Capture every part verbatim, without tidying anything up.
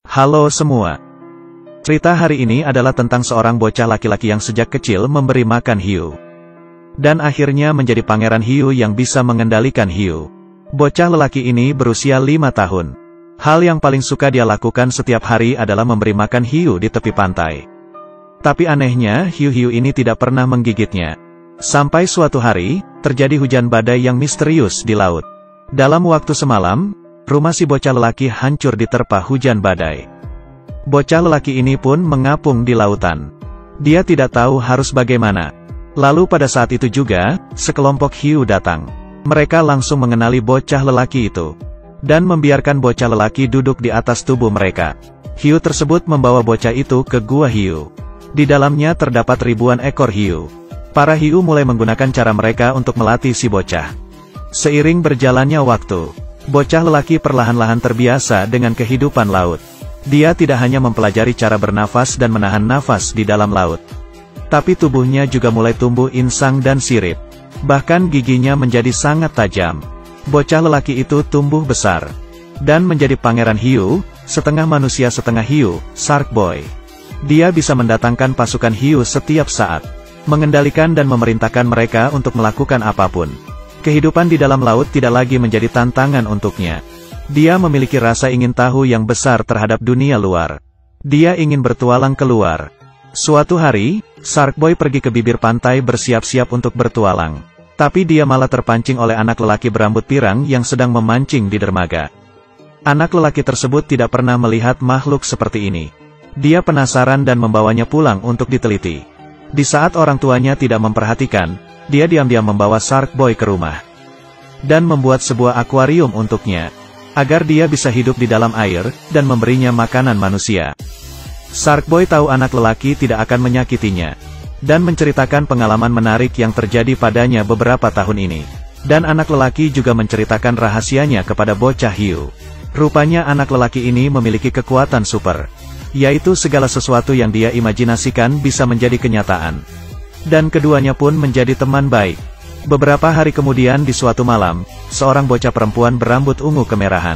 Halo semua. Cerita hari ini adalah tentang seorang bocah laki-laki yang sejak kecil memberi makan hiu. Dan akhirnya menjadi pangeran hiu yang bisa mengendalikan hiu. Bocah lelaki ini berusia lima tahun. Hal yang paling suka dia lakukan setiap hari adalah memberi makan hiu di tepi pantai. Tapi anehnya, hiu-hiu ini tidak pernah menggigitnya. Sampai suatu hari, terjadi hujan badai yang misterius di laut. Dalam waktu semalam, rumah si bocah lelaki hancur diterpa hujan badai. Bocah lelaki ini pun mengapung di lautan. Dia tidak tahu harus bagaimana. Lalu pada saat itu juga, sekelompok hiu datang. Mereka langsung mengenali bocah lelaki itu. Dan membiarkan bocah lelaki duduk di atas tubuh mereka. Hiu tersebut membawa bocah itu ke gua hiu. Di dalamnya terdapat ribuan ekor hiu. Para hiu mulai menggunakan cara mereka untuk melatih si bocah. Seiring berjalannya waktu, bocah lelaki perlahan-lahan terbiasa dengan kehidupan laut. Dia tidak hanya mempelajari cara bernafas dan menahan nafas di dalam laut. Tapi tubuhnya juga mulai tumbuh insang dan sirip. Bahkan giginya menjadi sangat tajam. Bocah lelaki itu tumbuh besar. Dan menjadi pangeran hiu, setengah manusia setengah hiu, Shark Boy. Dia bisa mendatangkan pasukan hiu setiap saat. Mengendalikan dan memerintahkan mereka untuk melakukan apapun. Kehidupan di dalam laut tidak lagi menjadi tantangan untuknya. Dia memiliki rasa ingin tahu yang besar terhadap dunia luar. Dia ingin bertualang keluar. Suatu hari, Shark Boy pergi ke bibir pantai bersiap-siap untuk bertualang. Tapi dia malah terpancing oleh anak lelaki berambut pirang yang sedang memancing di dermaga. Anak lelaki tersebut tidak pernah melihat makhluk seperti ini. Dia penasaran dan membawanya pulang untuk diteliti. Di saat orang tuanya tidak memperhatikan, dia diam-diam membawa Shark Boy ke rumah. Dan membuat sebuah akuarium untuknya. Agar dia bisa hidup di dalam air, dan memberinya makanan manusia. Shark Boy tahu anak lelaki tidak akan menyakitinya. Dan menceritakan pengalaman menarik yang terjadi padanya beberapa tahun ini. Dan anak lelaki juga menceritakan rahasianya kepada bocah hiu. Rupanya anak lelaki ini memiliki kekuatan super. Yaitu segala sesuatu yang dia imajinasikan bisa menjadi kenyataan. Dan keduanya pun menjadi teman baik. Beberapa hari kemudian di suatu malam, seorang bocah perempuan berambut ungu kemerahan.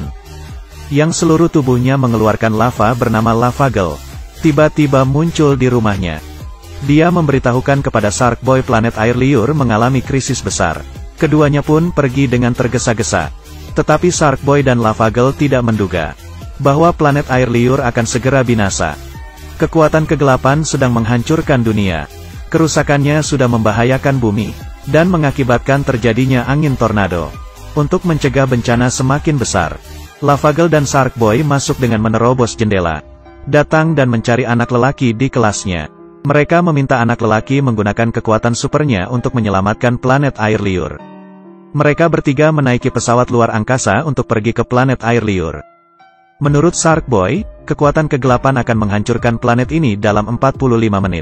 Yang seluruh tubuhnya mengeluarkan lava bernama Lava Girl. Tiba-tiba muncul di rumahnya. Dia memberitahukan kepada Shark Boy planet air liur mengalami krisis besar. Keduanya pun pergi dengan tergesa-gesa. Tetapi Shark Boy dan Lava Girl tidak menduga bahwa planet air liur akan segera binasa. Kekuatan kegelapan sedang menghancurkan dunia. Kerusakannya sudah membahayakan bumi, dan mengakibatkan terjadinya angin tornado. Untuk mencegah bencana semakin besar, Lava Girl dan Shark Boy masuk dengan menerobos jendela. Datang dan mencari anak lelaki di kelasnya. Mereka meminta anak lelaki menggunakan kekuatan supernya untuk menyelamatkan planet air liur. Mereka bertiga menaiki pesawat luar angkasa untuk pergi ke planet air liur. Menurut Shark Boy, kekuatan kegelapan akan menghancurkan planet ini dalam empat puluh lima menit.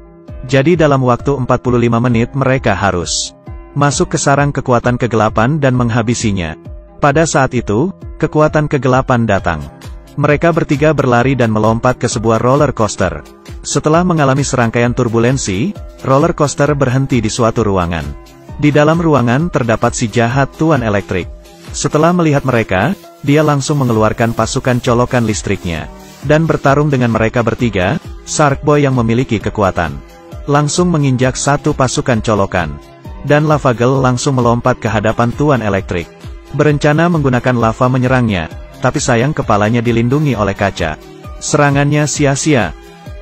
Jadi dalam waktu empat puluh lima menit mereka harus masuk ke sarang kekuatan kegelapan dan menghabisinya. Pada saat itu, kekuatan kegelapan datang. Mereka bertiga berlari dan melompat ke sebuah roller coaster. Setelah mengalami serangkaian turbulensi, roller coaster berhenti di suatu ruangan. Di dalam ruangan terdapat si jahat Tuan Elektrik. Setelah melihat mereka, dia langsung mengeluarkan pasukan colokan listriknya. Dan bertarung dengan mereka bertiga, Shark Boy yang memiliki kekuatan langsung menginjak satu pasukan colokan. Dan Lava Girl langsung melompat ke hadapan Tuan Elektrik. Berencana menggunakan lava menyerangnya, tapi sayang kepalanya dilindungi oleh kaca. Serangannya sia-sia.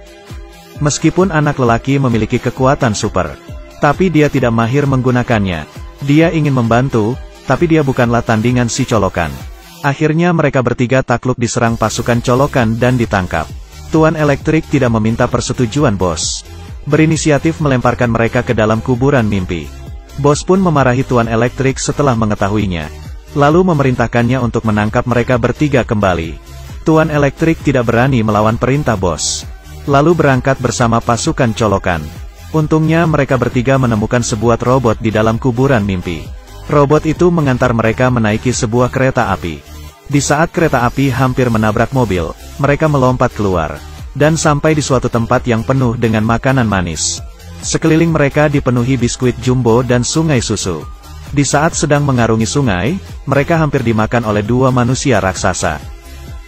Meskipun anak lelaki memiliki kekuatan super, tapi dia tidak mahir menggunakannya. Dia ingin membantu, tapi dia bukanlah tandingan si colokan. Akhirnya mereka bertiga takluk diserang pasukan colokan dan ditangkap. Tuan Elektrik tidak meminta persetujuan bos. Berinisiatif melemparkan mereka ke dalam kuburan mimpi. Bos pun memarahi Tuan Elektrik setelah mengetahuinya. Lalu memerintahkannya untuk menangkap mereka bertiga kembali. Tuan Elektrik tidak berani melawan perintah bos. Lalu berangkat bersama pasukan colokan. Untungnya mereka bertiga menemukan sebuah robot di dalam kuburan mimpi. Robot itu mengantar mereka menaiki sebuah kereta api. Di saat kereta api hampir menabrak mobil, mereka melompat keluar. Dan sampai di suatu tempat yang penuh dengan makanan manis. Sekeliling mereka dipenuhi biskuit jumbo dan sungai susu. Di saat sedang mengarungi sungai, mereka hampir dimakan oleh dua manusia raksasa.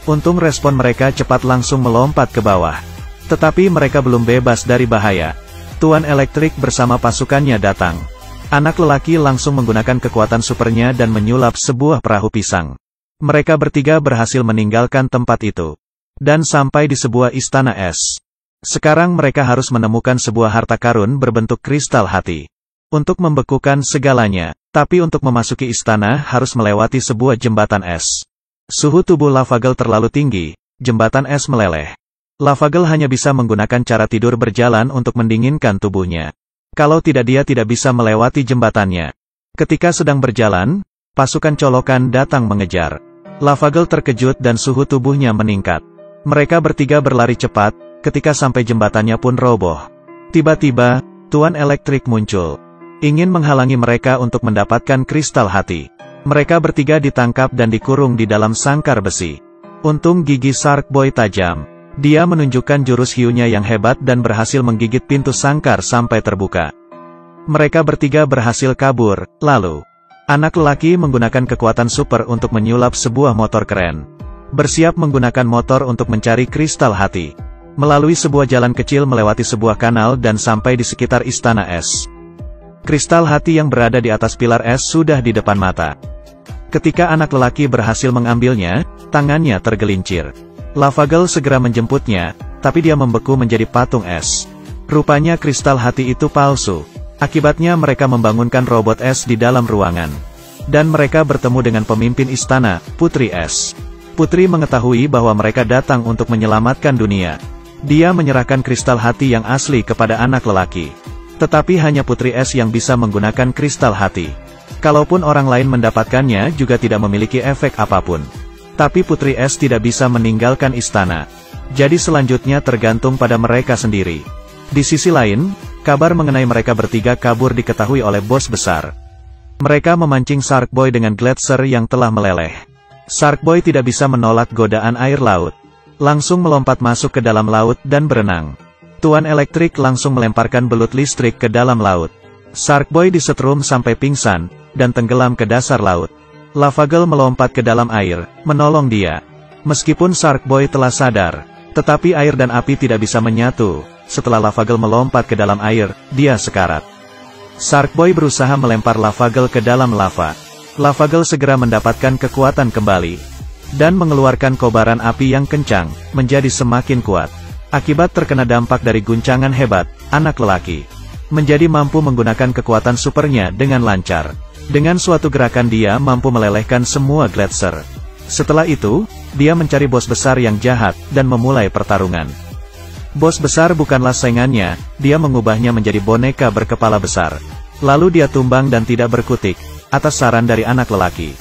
Untung respon mereka cepat langsung melompat ke bawah. Tetapi mereka belum bebas dari bahaya. Tuan Elektrik bersama pasukannya datang. Anak lelaki langsung menggunakan kekuatan supernya dan menyulap sebuah perahu pisang. Mereka bertiga berhasil meninggalkan tempat itu. Dan sampai di sebuah istana es. Sekarang mereka harus menemukan sebuah harta karun berbentuk kristal hati. Untuk membekukan segalanya, tapi untuk memasuki istana harus melewati sebuah jembatan es. Suhu tubuh Lavagel terlalu tinggi, jembatan es meleleh. Lavagel hanya bisa menggunakan cara tidur berjalan untuk mendinginkan tubuhnya. Kalau tidak dia tidak bisa melewati jembatannya. Ketika sedang berjalan, pasukan colokan datang mengejar. Lavagel terkejut dan suhu tubuhnya meningkat. Mereka bertiga berlari cepat, ketika sampai jembatannya pun roboh. Tiba-tiba, Tuan Elektrik muncul. Ingin menghalangi mereka untuk mendapatkan kristal hati. Mereka bertiga ditangkap dan dikurung di dalam sangkar besi. Untung gigi Shark Boy tajam. Dia menunjukkan jurus hiunya yang hebat dan berhasil menggigit pintu sangkar sampai terbuka. Mereka bertiga berhasil kabur, lalu anak lelaki menggunakan kekuatan super untuk menyulap sebuah motor keren. Bersiap menggunakan motor untuk mencari kristal hati. Melalui sebuah jalan kecil melewati sebuah kanal dan sampai di sekitar istana es. Kristal hati yang berada di atas pilar es sudah di depan mata. Ketika anak lelaki berhasil mengambilnya, tangannya tergelincir. Lavagel segera menjemputnya, tapi dia membeku menjadi patung es. Rupanya kristal hati itu palsu. Akibatnya mereka membangunkan robot es di dalam ruangan. Dan mereka bertemu dengan pemimpin istana, Putri Es. Putri mengetahui bahwa mereka datang untuk menyelamatkan dunia. Dia menyerahkan kristal hati yang asli kepada anak lelaki. Tetapi hanya Putri Es yang bisa menggunakan kristal hati. Kalaupun orang lain mendapatkannya juga tidak memiliki efek apapun. Tapi Putri Es tidak bisa meninggalkan istana. Jadi selanjutnya tergantung pada mereka sendiri. Di sisi lain, kabar mengenai mereka bertiga kabur diketahui oleh bos besar. Mereka memancing Shark Boy dengan gletser yang telah meleleh. Shark Boy tidak bisa menolak godaan air laut. Langsung melompat masuk ke dalam laut dan berenang. Tuan Elektrik langsung melemparkan belut listrik ke dalam laut. Shark Boy disetrum sampai pingsan, dan tenggelam ke dasar laut. Lavagel melompat ke dalam air, menolong dia. Meskipun Shark Boy telah sadar, tetapi air dan api tidak bisa menyatu. Setelah Lavagel melompat ke dalam air, dia sekarat. Shark Boy berusaha melempar Lavagel ke dalam lava. Lavagel segera mendapatkan kekuatan kembali. Dan mengeluarkan kobaran api yang kencang, menjadi semakin kuat. Akibat terkena dampak dari guncangan hebat, anak lelaki menjadi mampu menggunakan kekuatan supernya dengan lancar. Dengan suatu gerakan dia mampu melelehkan semua gletser. Setelah itu, dia mencari bos besar yang jahat, dan memulai pertarungan. Bos besar bukanlah saingannya, dia mengubahnya menjadi boneka berkepala besar. Lalu dia tumbang dan tidak berkutik, atas saran dari anak lelaki.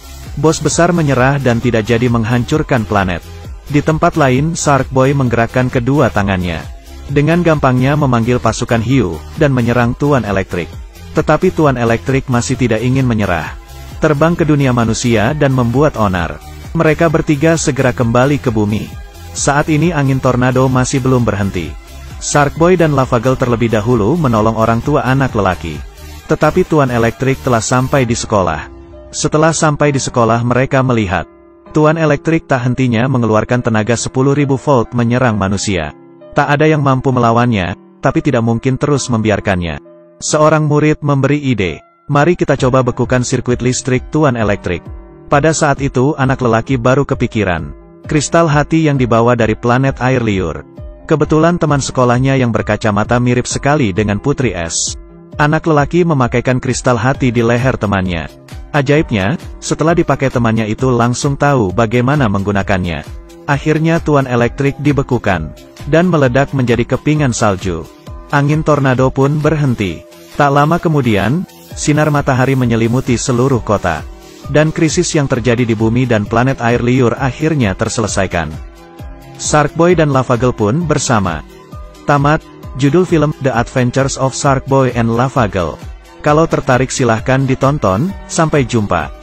Bos besar menyerah dan tidak jadi menghancurkan planet. Di tempat lain, Shark Boy menggerakkan kedua tangannya. Dengan gampangnya memanggil pasukan hiu, dan menyerang Tuan Elektrik. Tetapi Tuan Elektrik masih tidak ingin menyerah. Terbang ke dunia manusia dan membuat onar. Mereka bertiga segera kembali ke bumi. Saat ini angin tornado masih belum berhenti. Shark Boy dan Lavagel terlebih dahulu menolong orang tua anak lelaki. Tetapi Tuan Elektrik telah sampai di sekolah. Setelah sampai di sekolah mereka melihat Tuan Elektrik tak hentinya mengeluarkan tenaga sepuluh ribu volt menyerang manusia. Tak ada yang mampu melawannya, tapi tidak mungkin terus membiarkannya. Seorang murid memberi ide, mari kita coba bekukan sirkuit listrik Tuan Elektrik. Pada saat itu anak lelaki baru kepikiran, kristal hati yang dibawa dari planet air liur. Kebetulan teman sekolahnya yang berkacamata mirip sekali dengan Putri Es. Anak lelaki memakaikan kristal hati di leher temannya. Ajaibnya, setelah dipakai temannya itu langsung tahu bagaimana menggunakannya. Akhirnya Tuan Elektrik dibekukan, dan meledak menjadi kepingan salju. Angin tornado pun berhenti. Tak lama kemudian, sinar matahari menyelimuti seluruh kota. Dan krisis yang terjadi di bumi dan planet air liur akhirnya terselesaikan. Shark Boy dan Lavagel pun bersama. Tamat, judul film The Adventures of Shark Boy and Lavagel. Kalau tertarik silahkan ditonton, sampai jumpa.